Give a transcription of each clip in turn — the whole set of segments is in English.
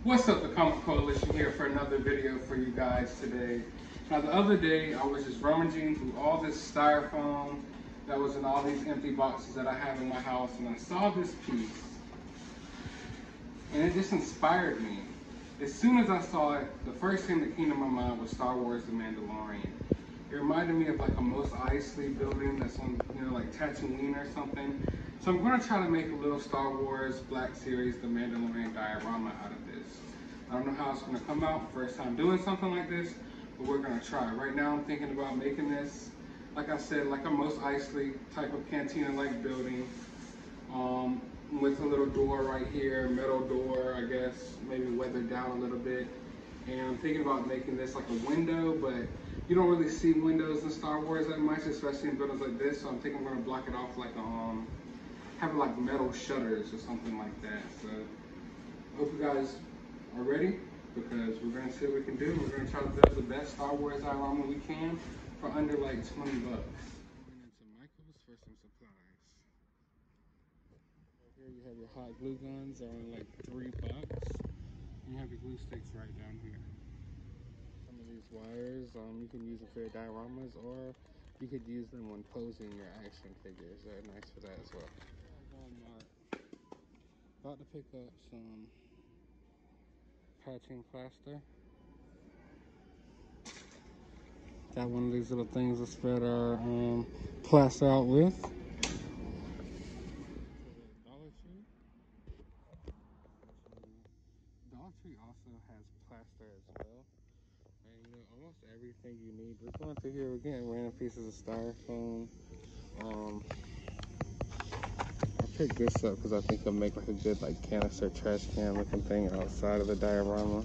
What's up, the Comic Coalition here for another video for you guys today. Now the other day I was just rummaging through all this styrofoam that was in all these empty boxes that I have in my house, and I saw this piece and it just inspired me. As soon as I saw it, the first thing that came to my mind was Star Wars The Mandalorian. It reminded me of like a Mos Eisley building that's on, like Tatooine or something. So I'm going to try to make a little Star Wars Black Series The Mandalorian diorama out of this. I don't know how it's going to come out, first time doing something like this, but we're going to try. Right now I'm thinking about making this, like I said, like a Mos Eisley type of cantina-like building, with a little door right here, metal door, I guess, maybe weathered down a little bit. And I'm thinking about making this like a window, but you don't really see windows in Star Wars that much, especially in buildings like this. So I'm thinking I'm going to block it off like have like metal shutters or something like that. So I hope you guys are ready, because we're going to see what we can do. We're going to try to build the best Star Wars diorama we can for under like 20 bucks. Went into Michael's for some supplies. Here you have your hot glue guns, they're only like $3. And you have your glue sticks right down here. Some of these wires, you can use them for your dioramas, or you could use them when posing your action figures. They're nice for that as well. Walmart. About to pick up some patching plaster. Got one of these little things to spread our plaster out with. Dollar Tree. Dollar Tree also has plaster as well. And almost everything you need. We're going through here, we're getting random pieces of styrofoam. I picked this up because I think it'll make like a good canister trash can looking thing outside of the diorama.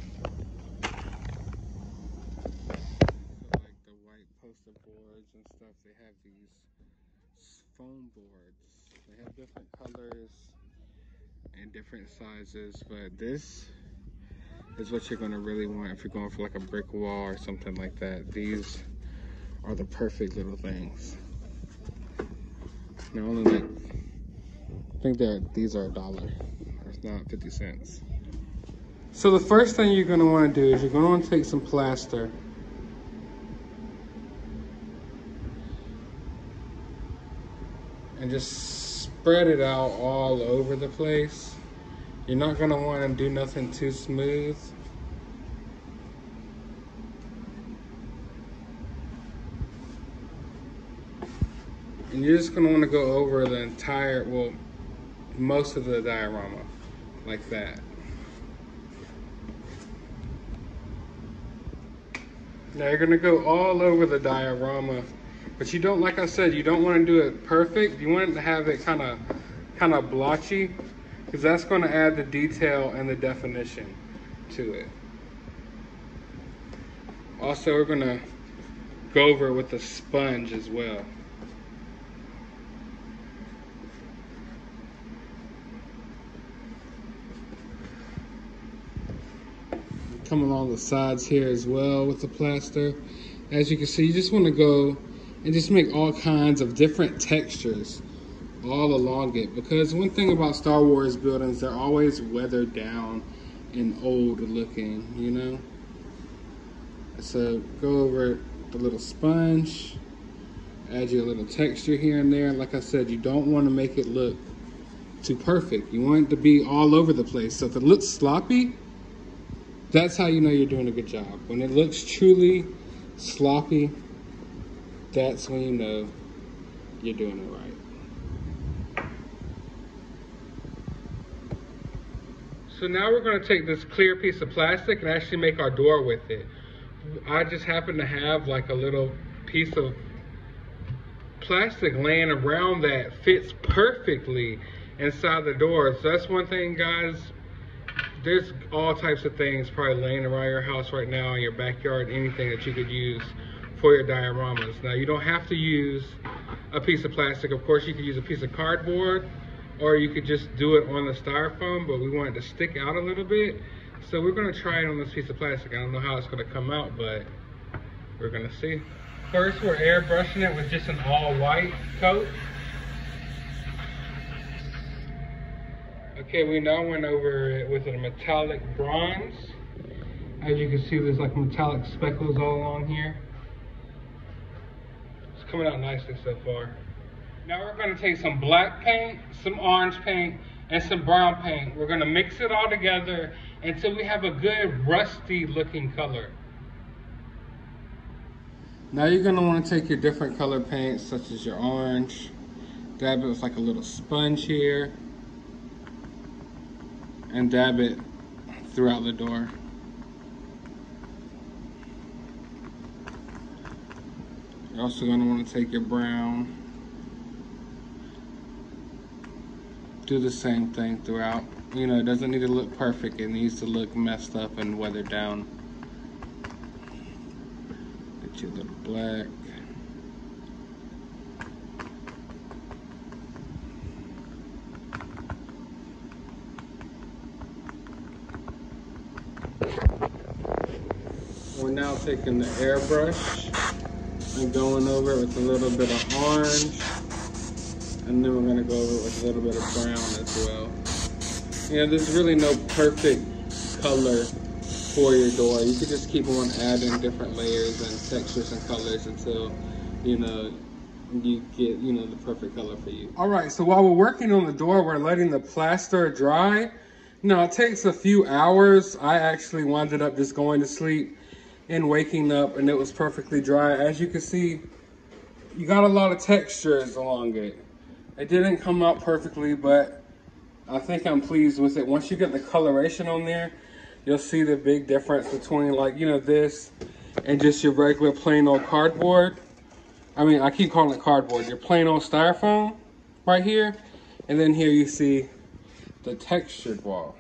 Poster boards and stuff, they have these foam boards. They have different colors and different sizes, but this is what you're going to really want if you're going for like a brick wall or something like that. These are the perfect little things. They're only like, I think these are $1. It's not 50 cents. So the first thing you're going to want to do is you're going to want to take some plaster and just spread it out all over the place. You're not gonna want to do nothing too smooth. And you're just gonna want to go over the entire, well, most of the diorama, like that. Now you're gonna go all over the diorama. But you don't, like I said, you don't want to do it perfect. You want to have it kind of blotchy, because that's going to add the detail and the definition to it. Also, we're going to go over it with a sponge as well. Come along the sides here as well with the plaster. As you can see, you just want to go and just make all kinds of different textures all along it, because one thing about Star Wars buildings, they're always weathered down and old looking, So go over the little sponge, add your little texture here and there. Like I said, you don't want to make it look too perfect. You want it to be all over the place. So if it looks sloppy, that's how you know you're doing a good job. When it looks truly sloppy, that's when you know you're doing it right. So now we're going to take this clear piece of plastic and actually make our door with it. I just happen to have like a little piece of plastic laying around that fits perfectly inside the door. So that's one thing, guys. There's all types of things probably laying around your house right now, in your backyard, anything that you could use for your dioramas. Now, you don't have to use a piece of plastic. Of course, you could use a piece of cardboard, or you could just do it on the styrofoam, but we want it to stick out a little bit. So we're gonna try it on this piece of plastic. I don't know how it's gonna come out, but we're gonna see. First, we're airbrushing it with just an all white coat. Okay, we now went over it with a metallic bronze. As you can see, there's like metallic speckles all along here. It's coming out nicely so far. Now we're going to take some black paint, some orange paint, and some brown paint. We're going to mix it all together until we have a good rusty looking color. Now you're going to want to take your different color paints, such as your orange, dab it with like a little sponge here, and dab it throughout the door. You're also going to want to take your brown, do the same thing throughout. You know, it doesn't need to look perfect, it needs to look messed up and weathered down. Get your little black. We're now taking the airbrush and going over it with a little bit of orange, and then we're going to go over it with a little bit of brown as well. You know, there's really no perfect color for your door. You could just keep on adding different layers and textures and colors until, you know, you get, you know, the perfect color for you. All right, so while we're working on the door, we're letting the plaster dry. Now, it takes a few hours. I actually wound up just going to sleep and waking up, and it was perfectly dry. As you can see, you got a lot of textures along it. It didn't come out perfectly, but I think I'm pleased with it. Once you get the coloration on there, you'll see the big difference between, like, you know, this and just your regular plain old cardboard. I mean, I keep calling it cardboard. Your plain old styrofoam right here. And then here you see the textured wall.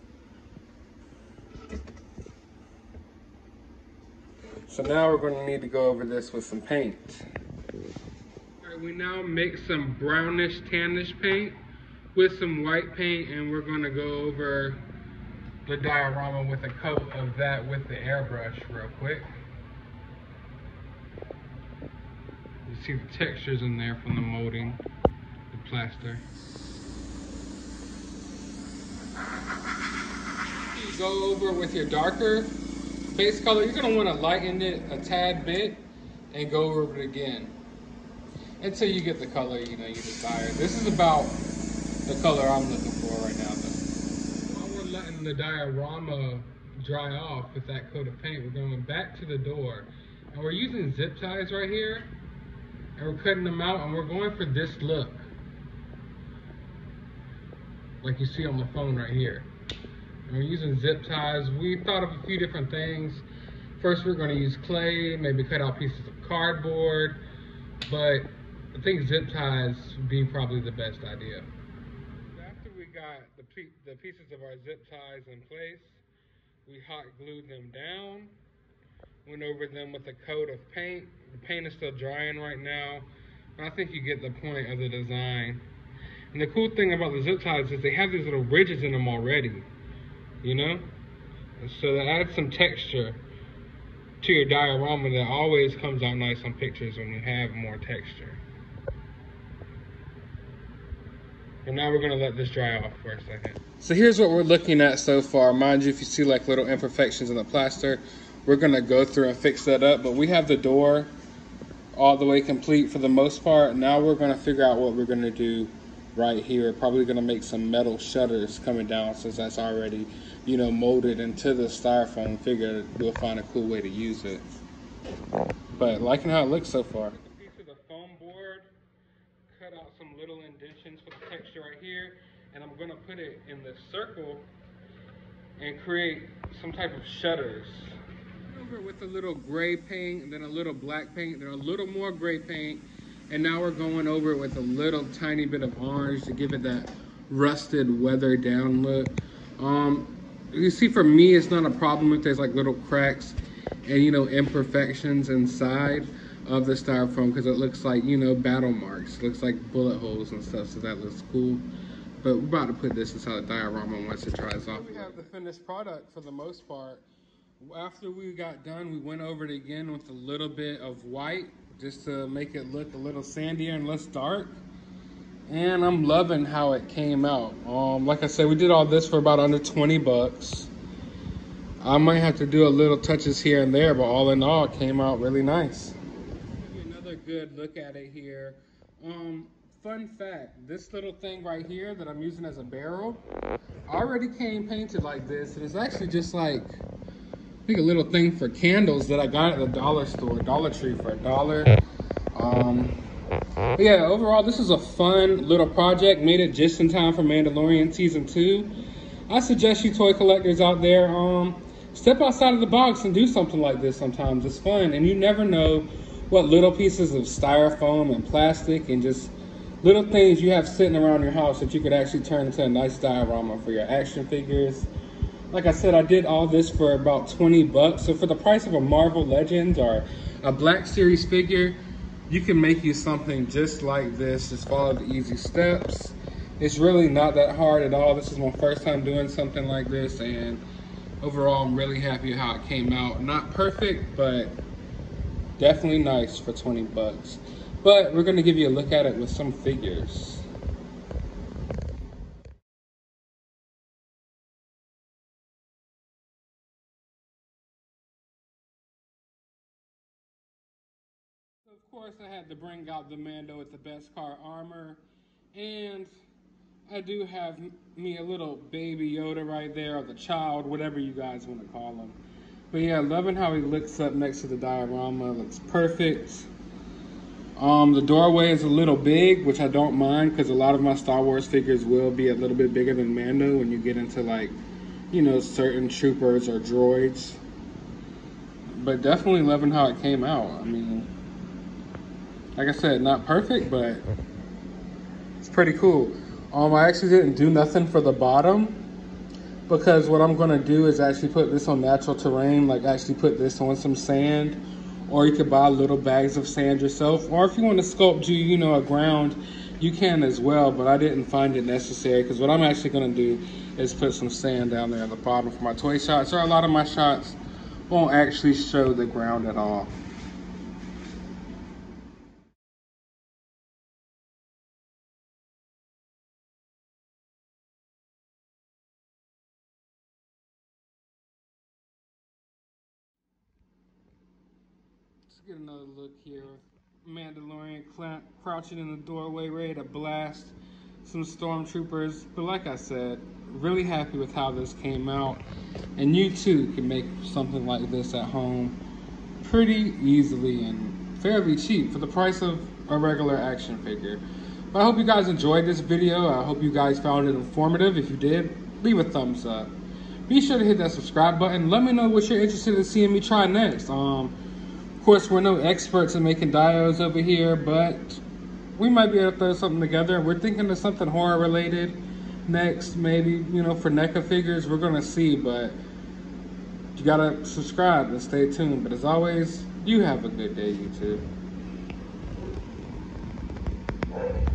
So now we're going to need to go over this with some paint. All right, we now mix some brownish tannish paint with some white paint, and we're going to go over the diorama with a coat of that with the airbrush real quick. You see the textures in there from the molding, the plaster. You go over with your darker base color. You're going to want to lighten it a tad bit and go over it again until you get the color, you know, you desire. This is about the color I'm looking for right now, though. While we're letting the diorama dry off with that coat of paint, we're going back to the door, and we're using zip ties right here, and we're cutting them out, and we're going for this look, like you see on the phone right here. And we're using zip ties. We thought of a few different things. First, we're going to use clay, maybe cut out pieces of cardboard, but I think zip ties would be probably the best idea. After we got the pieces of our zip ties in place, we hot glued them down, went over them with a coat of paint. The paint is still drying right now, but I think you get the point of the design. And the cool thing about the zip ties is they have these little ridges in them already, you know? And so that adds some texture to your diorama that always comes out nice on pictures when you have more texture. And now we're gonna let this dry off for a second. So here's what we're looking at so far. Mind you, if you see like little imperfections in the plaster, we're gonna go through and fix that up. But we have the door all the way complete for the most part. Now we're gonna figure out what we're gonna do right here. Probably gonna make some metal shutters coming down since that's already, you know, molded into the styrofoam. Figure we'll find a cool way to use it. But liking how it looks so far. Take a piece of the foam board, cut out some little indentions for the texture right here, and I'm gonna put it in the circle and create some type of shutters. Over with a little gray paint, and then a little black paint, then a little more gray paint, and now we're going over it with a little tiny bit of orange to give it that rusted, weathered down look. You see, for me, it's not a problem if there's like little cracks and, you know, imperfections inside of the styrofoam, because it looks like, you know, battle marks. It looks like bullet holes and stuff, so that looks cool. But we're about to put this inside the diorama once it dries off. We have the finished product for the most part. After we got done, we went over it again with a little bit of white just to make it look a little sandier and less dark. and I'm loving how it came out. Like I said, we did all this for about under 20 bucks. I might have to do a little touches here and there, but all in all, it came out really nice. Give you another good look at it here. Fun fact, this little thing right here that I'm using as a barrel already came painted like this. And it's actually just like, I think, a little thing for candles that I got at the dollar store, Dollar Tree, for $1. But yeah, overall, this is a fun little project. Made it just in time for Mandalorian Season 2. I suggest you toy collectors out there, step outside of the box and do something like this sometimes. It's fun, and you never know what little pieces of styrofoam and plastic and just little things you have sitting around your house that you could actually turn into a nice diorama for your action figures. Like I said, I did all this for about 20 bucks. So for the price of a Marvel Legends or a Black Series figure, you can make you something just like this. Just follow the easy steps. It's really not that hard at all. This is my first time doing something like this, and overall, I'm really happy how it came out. Not perfect, but definitely nice for 20 bucks. But we're gonna give you a look at it with some figures. Of course, I had to bring out the Mando with the Beskar armor, and I do have me a little baby Yoda right there, or the child, whatever you guys want to call him. But yeah, loving how he looks up next to the diorama. Looks perfect. The doorway is a little big, which I don't mind, because a lot of my Star Wars figures will be a little bit bigger than Mando when you get into, like, you know, certain troopers or droids. But definitely loving how it came out. I mean, like I said, not perfect, but it's pretty cool. I actually didn't do nothing for the bottom, because what I'm gonna do is actually put this on natural terrain, like actually put this on some sand, or you could buy little bags of sand yourself, or if you want to sculpt you know, a ground, you can as well, but I didn't find it necessary, because what I'm actually gonna do is put some sand down there at the bottom for my toy shots, or a lot of my shots won't actually show the ground at all. Let's get another look here. Mandalorian crouching in the doorway, ready to blast some stormtroopers. But like I said, really happy with how this came out. And you too can make something like this at home pretty easily and fairly cheap for the price of a regular action figure. But I hope you guys enjoyed this video. I hope you guys found it informative. If you did, leave a thumbs up. Be sure to hit that subscribe button. Let me know what you're interested in seeing me try next. Of course, we're no experts in making diodes over here, but we might be able to throw something together. We're thinking of something horror related next, maybe, you know, for NECA figures. We're gonna see, but you gotta subscribe and stay tuned. But as always, you have a good day, YouTube.